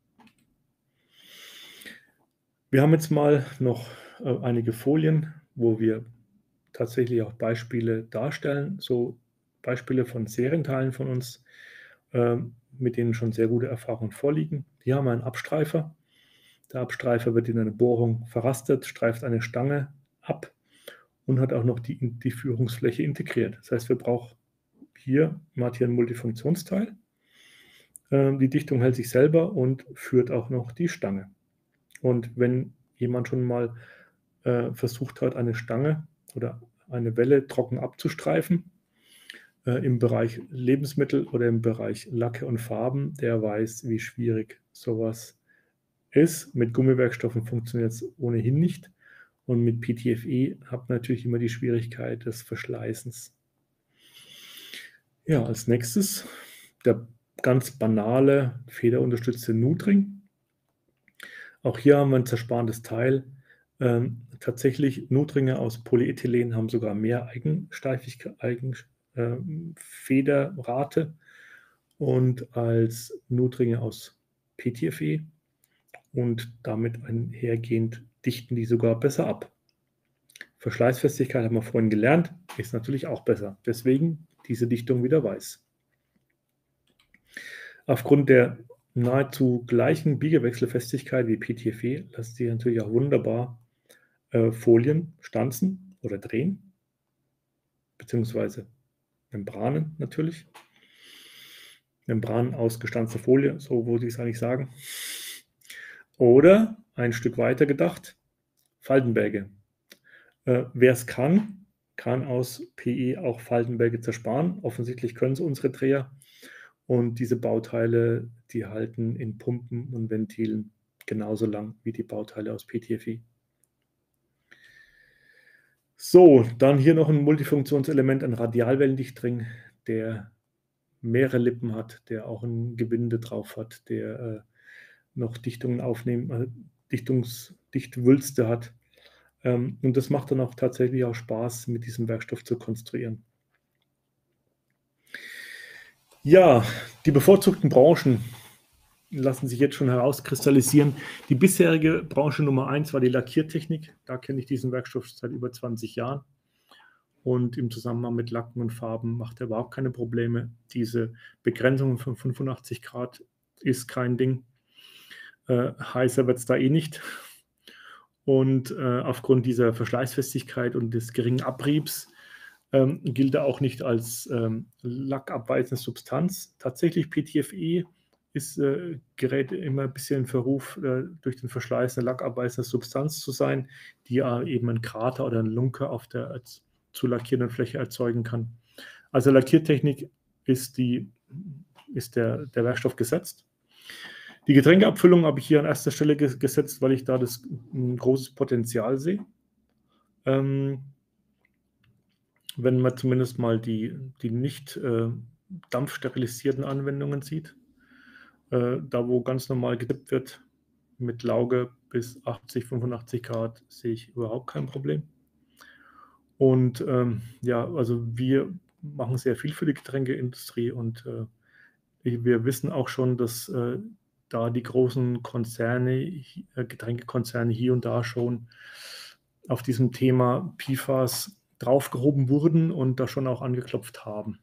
Wir haben jetzt mal noch äh, einige Folien, wo wir tatsächlich auch Beispiele darstellen, so Beispiele von Serienteilen von uns, äh, mit denen schon sehr gute Erfahrungen vorliegen. Hier haben wir einen Abstreifer. Der Abstreifer wird in eine Bohrung verrastet, streift eine Stange ab und hat auch noch die, die Führungsfläche integriert. Das heißt, wir brauchen hier, man hat hier ein Multifunktionsteil. Äh, die Dichtung hält sich selber und führt auch noch die Stange. Und wenn jemand schon mal äh, versucht hat, eine Stange oder eine Welle trocken abzustreifen, äh, im Bereich Lebensmittel oder im Bereich Lacke und Farben, der weiß, wie schwierig sowas ist. Mit Gummiwerkstoffen funktioniert es ohnehin nicht. Und mit P T F E habt ihr natürlich immer die Schwierigkeit des Verschleißens. Ja, als nächstes der ganz banale federunterstützte Nutring. Auch hier haben wir ein zersparendes Teil. Ähm, tatsächlich, Nutringe aus Polyethylen haben sogar mehr Eigensteifigkeit, Eigen, äh, Federrate und als Nutringe aus P T F E und damit einhergehend dichten die sogar besser ab. Verschleißfestigkeit haben wir vorhin gelernt, ist natürlich auch besser. Deswegen diese Dichtung wieder weiß. Aufgrund der nahezu gleichen Biegewechselfestigkeit wie P T F E lässt sich natürlich auch wunderbar äh, Folien stanzen oder drehen, beziehungsweise Membranen natürlich. Membran aus gestanzter Folie, so würde ich es eigentlich sagen. Oder ein Stück weiter gedacht, Faltenberge. Äh, Wer es kann, kann aus P E auch Faltenberge zersparen. Offensichtlich können es unsere Dreher. Und diese Bauteile, die halten in Pumpen und Ventilen genauso lang wie die Bauteile aus P T F E. So, dann hier noch ein Multifunktionselement, ein Radialwellendichtring, der mehrere Lippen hat, der auch ein Gewinde drauf hat, der äh, noch Dichtungen aufnehmen, äh, Dichtungs, Dichtwülste hat. Ähm, und das macht dann auch tatsächlich auch Spaß, mit diesem Werkstoff zu konstruieren. Ja, die bevorzugten Branchen lassen sich jetzt schon herauskristallisieren. Die bisherige Branche Nummer eins war die Lackiertechnik. Da kenne ich diesen Werkstoff seit über zwanzig Jahren. Und im Zusammenhang mit Lacken und Farben macht er überhaupt keine Probleme. Diese Begrenzung von fünfundachtzig Grad ist kein Ding. Äh, heißer wird es da eh nicht. Und äh, aufgrund dieser Verschleißfestigkeit und des geringen Abriebs ähm, gilt er auch nicht als ähm, lackabweisende Substanz. Tatsächlich P T F E ist, äh, gerät immer ein bisschen in Verruf, äh, durch den Verschleiß eine lackabweisende Substanz zu sein, die äh, eben einen Krater oder einen Lunker auf der äh, zu lackierenden Fläche erzeugen kann. Also Lackiertechnik ist, die, ist der, der Werkstoff gesetzt. Die Getränkeabfüllung habe ich hier an erster Stelle ge gesetzt, weil ich da das ein großes Potenzial sehe. Ähm, wenn man zumindest mal die, die nicht äh, dampfsterilisierten Anwendungen sieht, äh, da wo ganz normal gedippt wird mit Lauge bis achtzig, fünfundachtzig Grad, sehe ich überhaupt kein Problem. Und ähm, ja, also wir machen sehr viel für die Getränkeindustrie und äh, wir wissen auch schon, dass äh, da die großen Konzerne, äh, Getränkekonzerne hier und da schon auf diesem Thema P FAS draufgehoben wurden und da schon auch angeklopft haben.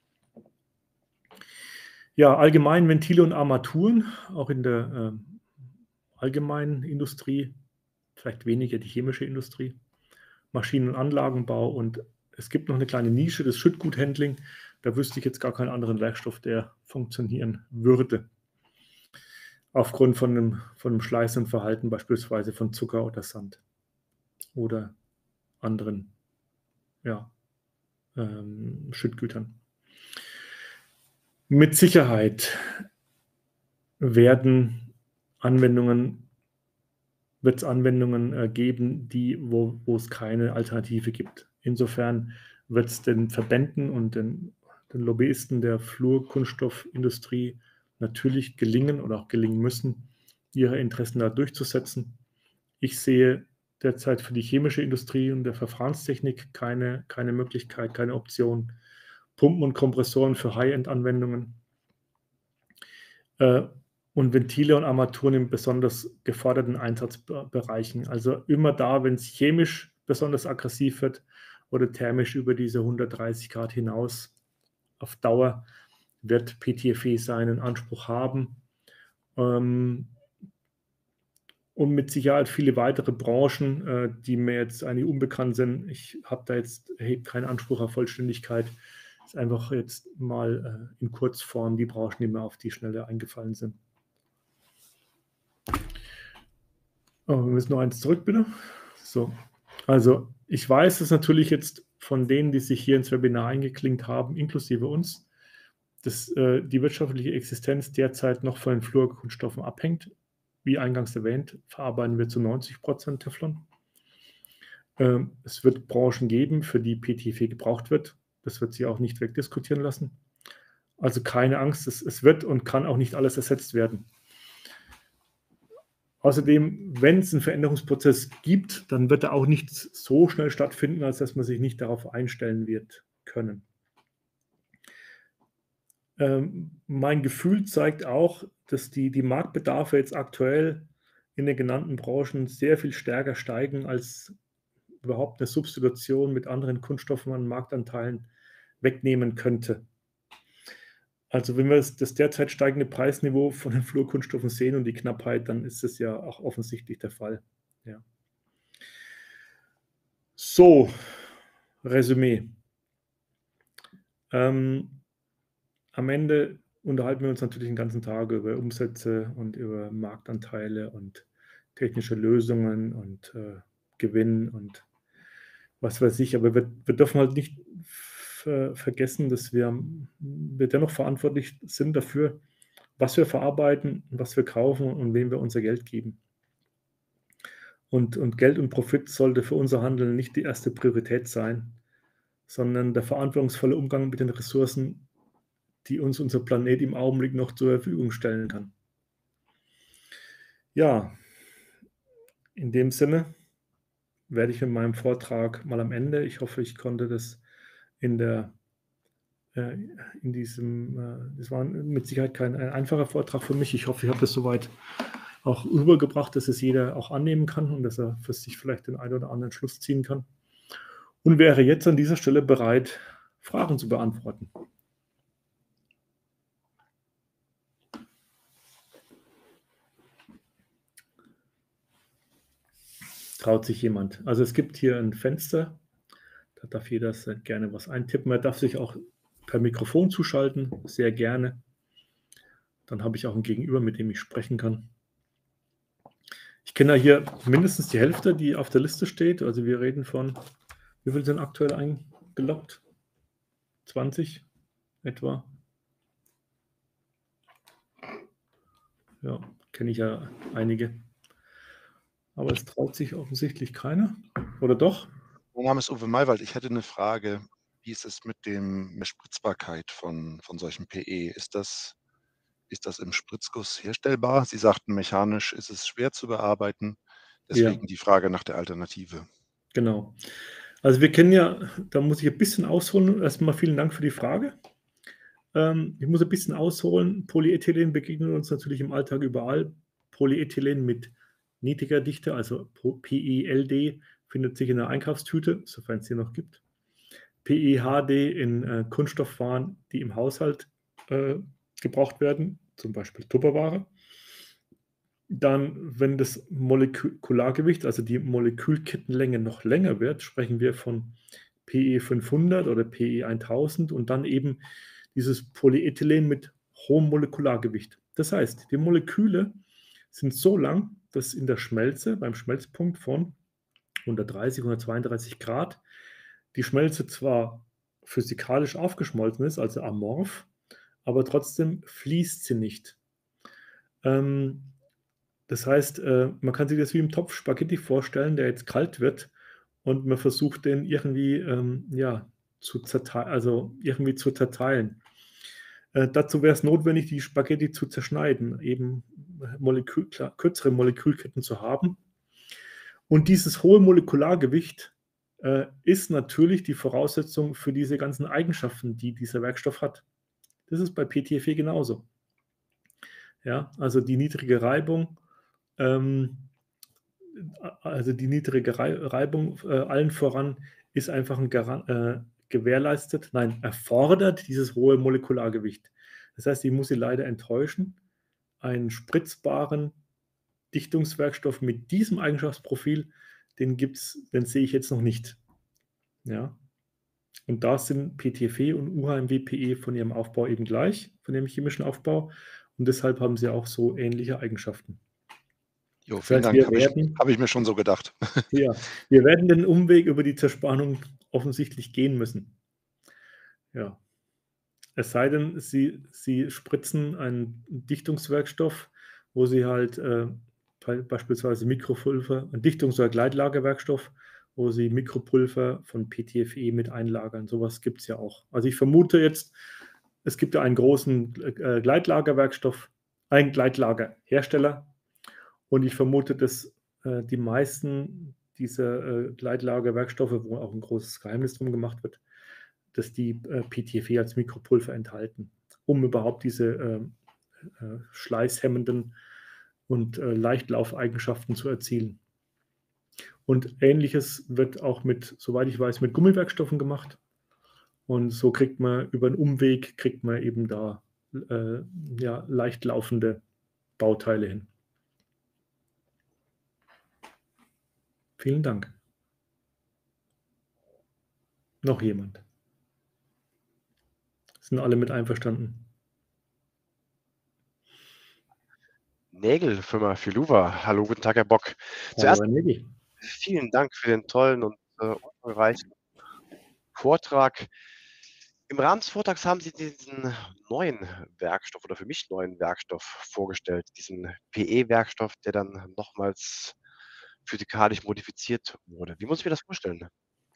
Ja, allgemein Ventile und Armaturen, auch in der äh, allgemeinen Industrie, vielleicht weniger die chemische Industrie, Maschinen- und Anlagenbau und es gibt noch eine kleine Nische, das Schüttguthandling. Da wüsste ich jetzt gar keinen anderen Werkstoff, der funktionieren würde. Aufgrund von einem, von einem schleißenden Verhalten, beispielsweise von Zucker oder Sand oder anderen ja, ähm, Schüttgütern. Mit Sicherheit werden Anwendungen, wird es Anwendungen äh, geben, die, wo, wo es keine Alternative gibt. Insofern wird es den Verbänden und den, den Lobbyisten der Fluorkunststoffindustrie natürlich gelingen oder auch gelingen müssen, ihre Interessen da durchzusetzen. Ich sehe derzeit für die chemische Industrie und der Verfahrenstechnik keine, keine Möglichkeit, keine Option. Pumpen und Kompressoren für High-End-Anwendungen äh, und Ventile und Armaturen in besonders geforderten Einsatzbereichen. Also immer da, wenn es chemisch besonders aggressiv wird oder thermisch über diese hundertdreißig Grad hinaus auf Dauer, wird P T F E seinen Anspruch haben. Ähm, und mit Sicherheit viele weitere Branchen, äh, die mir jetzt eigentlich unbekannt sind. Ich habe da jetzt erhebt keinen Anspruch auf Vollständigkeit. Das ist einfach jetzt mal äh, in Kurzform die Branchen, die mir auf die Schnelle eingefallen sind. Oh, wir müssen noch eins zurück, bitte. So, also ich weiß, dass natürlich jetzt von denen, die sich hier ins Webinar eingeklinkt haben, inklusive uns, dass äh, die wirtschaftliche Existenz derzeit noch von den Fluorkunststoffen abhängt. Wie eingangs erwähnt, verarbeiten wir zu neunzig Prozent Teflon. Ähm, es wird Branchen geben, für die P T F E gebraucht wird. Das wird sich auch nicht wegdiskutieren lassen. Also keine Angst, es, es wird und kann auch nicht alles ersetzt werden. Außerdem, wenn es einen Veränderungsprozess gibt, dann wird er auch nicht so schnell stattfinden, als dass man sich nicht darauf einstellen wird können. Ähm, mein Gefühl zeigt auch, dass die, die Marktbedarfe jetzt aktuell in den genannten Branchen sehr viel stärker steigen, als überhaupt eine Substitution mit anderen Kunststoffen an Marktanteilen wegnehmen könnte. Also wenn wir das, das derzeit steigende Preisniveau von den Fluorkunststoffen sehen und die Knappheit, dann ist es ja auch offensichtlich der Fall. Ja. So, Resümee. Ähm, am Ende unterhalten wir uns natürlich den ganzen Tag über Umsätze und über Marktanteile und technische Lösungen und äh, Gewinn und was weiß ich. Aber wir, wir dürfen halt nicht ver vergessen, dass wir, wir dennoch verantwortlich sind dafür, was wir verarbeiten, was wir kaufen und wem wir unser Geld geben. Und, und Geld und Profit sollte für unser Handeln nicht die erste Priorität sein, sondern der verantwortungsvolle Umgang mit den Ressourcen, die uns unser Planet im Augenblick noch zur Verfügung stellen kann. Ja, in dem Sinne werde ich mit meinem Vortrag mal am Ende. Ich hoffe, ich konnte das in der äh, in diesem, äh, das war mit Sicherheit kein ein einfacher Vortrag für mich. Ich hoffe, ich habe das soweit auch rübergebracht, dass es jeder auch annehmen kann und dass er für sich vielleicht den einen oder anderen Schluss ziehen kann. Und wäre jetzt an dieser Stelle bereit, Fragen zu beantworten. Traut sich jemand? Also es gibt hier ein Fenster, da darf jeder gerne was eintippen. Er darf sich auch per Mikrofon zuschalten, sehr gerne. Dann habe ich auch ein Gegenüber, mit dem ich sprechen kann. Ich kenne ja hier mindestens die Hälfte, die auf der Liste steht. Also wir reden von, wie viele sind aktuell eingeloggt? zwanzig etwa. Ja, kenne ich ja einige. Aber es traut sich offensichtlich keiner. Oder doch? Mein Name ist Uwe Maywald. Ich hätte eine Frage. Wie ist es mit dem der Spritzbarkeit von von solchen P E? Ist das ist das im Spritzguss herstellbar? Sie sagten, mechanisch ist es schwer zu bearbeiten. Ja, Deswegen die Frage nach der Alternative. genau. Also wir kennen ja, da muss ich ein bisschen ausholen. Erstmal vielen Dank für die Frage. Ähm, ich muss ein bisschen ausholen. Polyethylen begegnet uns natürlich im Alltag überall. Polyethylen mit niedriger Dichte, also P E L D, findet sich in der Einkaufstüte, sofern es sie noch gibt. P E H D in äh, Kunststoffwaren, die im Haushalt äh, gebraucht werden, zum Beispiel Tupperware. Dann, wenn das Molekulargewicht, also die Molekülkettenlänge noch länger wird, sprechen wir von P E fünfhundert oder P E tausend und dann eben dieses Polyethylen mit hohem Molekulargewicht. Das heißt, die Moleküle sind so lang, dass in der Schmelze, beim Schmelzpunkt von hundertdreißig, hundertzweiunddreißig Grad, die Schmelze zwar physikalisch aufgeschmolzen ist, also amorph, aber trotzdem fließt sie nicht. Ähm, das heißt, äh, man kann sich das wie im Topf Spaghetti vorstellen, der jetzt kalt wird und man versucht den irgendwie, ähm, ja, zu zerteilen, also irgendwie zu zerteilen. Äh, dazu wäre es notwendig, die Spaghetti zu zerschneiden, eben Molekül, klar, kürzere Molekülketten zu haben. Und dieses hohe Molekulargewicht äh, ist natürlich die Voraussetzung für diese ganzen Eigenschaften, die dieser Werkstoff hat. Das ist bei P T F E genauso. Ja, also die niedrige Reibung, ähm, also die niedrige Reibung äh, allen voran ist einfach ein Garan äh, gewährleistet, nein, erfordert dieses hohe Molekulargewicht. Das heißt, ich muss Sie leider enttäuschen, einen spritzbaren Dichtungswerkstoff mit diesem Eigenschaftsprofil, den gibt's, den sehe ich jetzt noch nicht. Ja. Und da sind P T F E und U H M W P E von ihrem Aufbau eben gleich, von dem chemischen Aufbau. Und deshalb haben sie auch so ähnliche Eigenschaften. Jo, Das vielen heißt, Dank. wir Habe ich werden, habe ich mir schon so gedacht. ja, wir werden den Umweg über die Zerspannung offensichtlich gehen müssen. Ja. Es sei denn, Sie, Sie spritzen einen Dichtungswerkstoff, wo Sie halt äh, beispielsweise Mikropulver, ein Dichtungs- oder Gleitlagerwerkstoff, wo Sie Mikropulver von P T F E mit einlagern. Sowas gibt es ja auch. Also ich vermute jetzt, es gibt ja einen großen äh, Gleitlagerwerkstoff, einen Gleitlagerhersteller und ich vermute, dass äh, die meisten dieser äh, Gleitlagerwerkstoffe, wo auch ein großes Geheimnis drum gemacht wird, dass die äh, P T F E als Mikropulver enthalten, um überhaupt diese äh, äh, schleißhemmenden und äh, Leichtlaufeigenschaften zu erzielen. Und Ähnliches wird auch mit, soweit ich weiß, mit Gummiwerkstoffen gemacht. Und so kriegt man über einen Umweg, kriegt man eben da äh, ja, leicht laufende Bauteile hin. Vielen Dank. Noch jemand? Sind alle mit einverstanden? Nägel, Firma Filuva. Hallo, guten Tag, Herr Bock. Hallo, Zuerst Herr Nägel. vielen Dank für den tollen und äh, umfangreichen Vortrag. Im Rahmen des Vortrags haben Sie diesen neuen Werkstoff oder für mich neuen Werkstoff vorgestellt, diesen P E-Werkstoff, der dann nochmals physikalisch modifiziert wurde. Wie muss ich mir das vorstellen?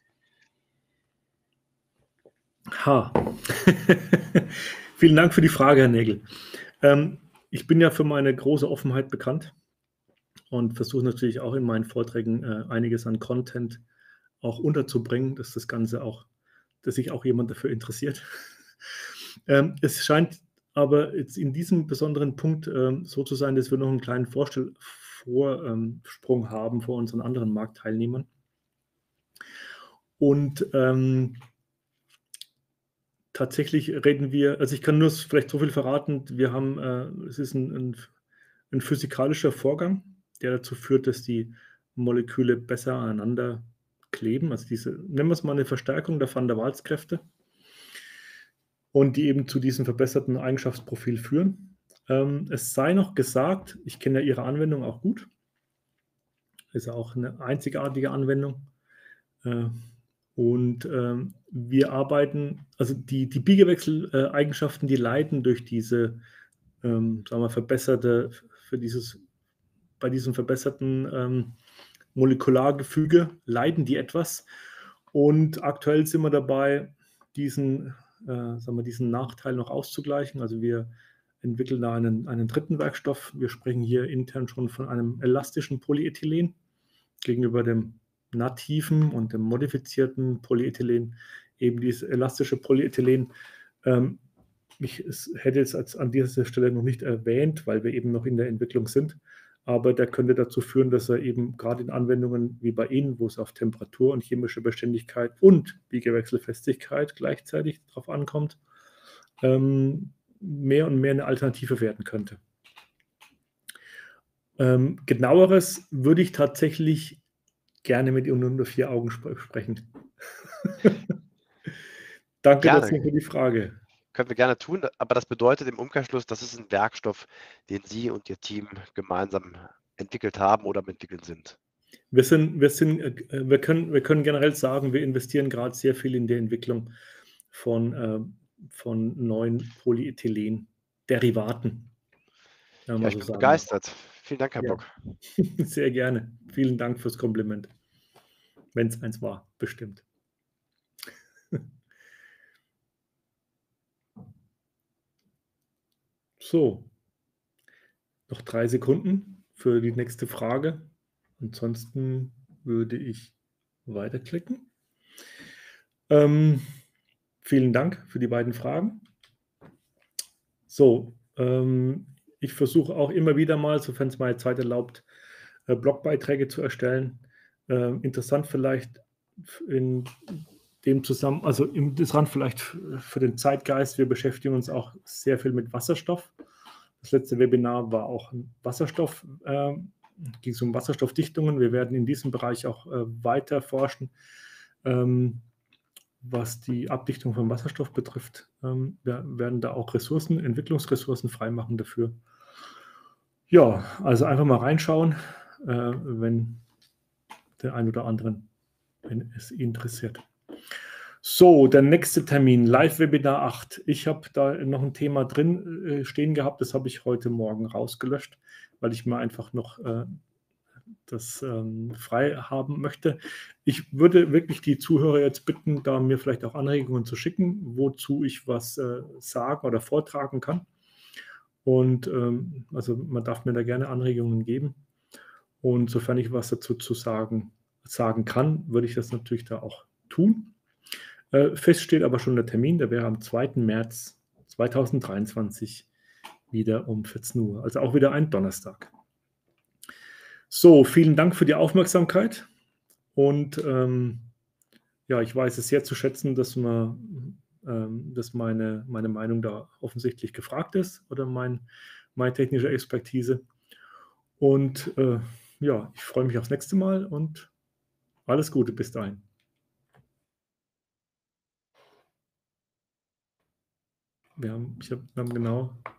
Ha. Vielen Dank für die Frage, Herr Nägel. Ähm, ich bin ja für meine große Offenheit bekannt und versuche natürlich auch in meinen Vorträgen äh, einiges an Content auch unterzubringen, dass das Ganze auch, dass sich auch jemand dafür interessiert. ähm, es scheint aber jetzt in diesem besonderen Punkt ähm, so zu sein, dass wir noch einen kleinen Vorstell Vorsprung ähm, haben vor unseren anderen Marktteilnehmern. Und ähm, tatsächlich reden wir, also ich kann nur vielleicht so viel verraten, wir haben, äh, es ist ein, ein, ein physikalischer Vorgang, der dazu führt, dass die Moleküle besser aneinander kleben, also diese, nennen wir es mal eine Verstärkung der Van der Waals-Kräfte und die eben zu diesem verbesserten Eigenschaftsprofil führen. Ähm, es sei noch gesagt, ich kenne ja Ihre Anwendung auch gut, ist ja auch eine einzigartige Anwendung. Äh, Und ähm, wir arbeiten, also die, die Biegewechseleigenschaften, die leiden durch diese, ähm, sagen wir, verbesserte, für dieses, bei diesem verbesserten ähm, Molekulargefüge leiden die etwas. Und aktuell sind wir dabei, diesen, äh, sagen wir, diesen Nachteil noch auszugleichen. Also wir entwickeln da einen, einen dritten Werkstoff. Wir sprechen hier intern schon von einem elastischen Polyethylen gegenüber dem nativen und dem modifizierten Polyethylen, eben dieses elastische Polyethylen. Ähm, ich es hätte es als an dieser Stelle noch nicht erwähnt, weil wir eben noch in der Entwicklung sind, aber der könnte dazu führen, dass er eben gerade in Anwendungen wie bei Ihnen, wo es auf Temperatur und chemische Beständigkeit und Biegewechselfestigkeit gleichzeitig drauf ankommt, ähm, mehr und mehr eine Alternative werden könnte. Ähm, genaueres würde ich tatsächlich gerne mit Ihnen unter vier Augen sp sprechen. Danke Gerne. trotzdem für die Frage. Können wir gerne tun, aber das bedeutet im Umkehrschluss, das ist ein Werkstoff, den Sie und Ihr Team gemeinsam entwickelt haben oder am entwickeln sind. Wir sind, wir sind, äh, wir können, wir können generell sagen, wir investieren gerade sehr viel in die Entwicklung von, äh, von neuen Polyethylen-Derivaten. Ja, Ja, ich so bin sagen. begeistert. Vielen Dank, Herr Ja. Bock. Sehr gerne. Vielen Dank fürs Kompliment. Wenn es eins war, bestimmt. So, noch drei Sekunden für die nächste Frage. Ansonsten würde ich weiterklicken. Ähm, vielen Dank für die beiden Fragen. So, ähm, ich versuche auch immer wieder mal, sofern es meine Zeit erlaubt, äh, Blogbeiträge zu erstellen. Äh, interessant vielleicht in dem Zusammenhang, also interessant vielleicht für den Zeitgeist, wir beschäftigen uns auch sehr viel mit Wasserstoff. Das letzte Webinar war auch ein Wasserstoff, äh, ging es um Wasserstoffdichtungen. Wir werden in diesem Bereich auch äh, weiter forschen, ähm, was die Abdichtung von Wasserstoff betrifft. Ähm, wir werden da auch Ressourcen, Entwicklungsressourcen freimachen dafür. Ja, also einfach mal reinschauen, äh, wenn der ein oder anderen, wenn es interessiert. So, der nächste Termin, Live-Webinar acht. Ich habe da noch ein Thema drin äh, stehen gehabt, das habe ich heute Morgen rausgelöscht, weil ich mir einfach noch äh, das ähm, frei haben möchte. Ich würde wirklich die Zuhörer jetzt bitten, da mir vielleicht auch Anregungen zu schicken, wozu ich was äh, sagen oder vortragen kann. Und ähm, also man darf mir da gerne Anregungen geben. Und sofern ich was dazu zu sagen, sagen kann, würde ich das natürlich da auch tun. Äh, fest steht aber schon der Termin, der wäre am zweiten März zweitausenddreiundzwanzig wieder um vierzehn Uhr, also auch wieder ein Donnerstag. So, vielen Dank für die Aufmerksamkeit und ähm, ja, ich weiß es sehr zu schätzen, dass man ähm, dass meine, meine Meinung da offensichtlich gefragt ist oder mein, meine technische Expertise. Und äh, ja, ich freue mich aufs nächste Mal und alles Gute bis dahin. Wir haben, ich hab, wir haben genau